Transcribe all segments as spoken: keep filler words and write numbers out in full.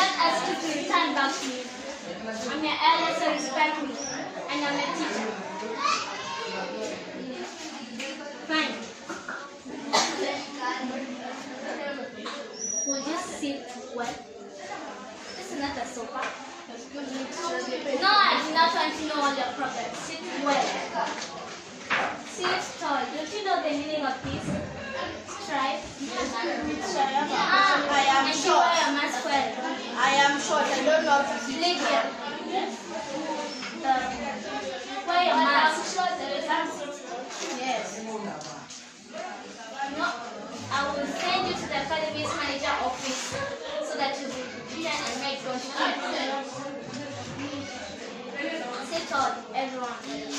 not ask you to return back to me. I'm your elder, so respect me. And I'm a teacher. Fine. Will you sit well? This is not a sofa. No, I do not want to know all your problems. Sit well. Sit tall. Don't you know the meaning of this? Strive. Ah, I am and short. you wear your mask well. I am short. I don't know how to sit. Live here. Um, wear your mask. Yes. No, I will send you to the academy's manager office so that you will be here and make your start. Sit tall, everyone.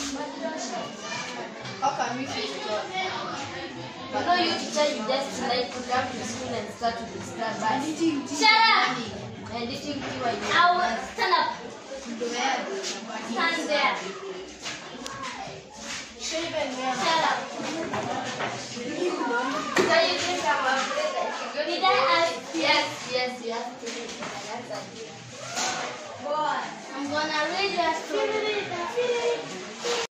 How can we sit tall? I know you teacher, you just like to come to school and start to disturb us. Shut up! And didn't do what you I will stand up. Stand there. Shave and wear. Shut up. So you think I'm afraid that you're Did going I to... ask? Yes, yes, yes. Boy. I'm gonna read your story.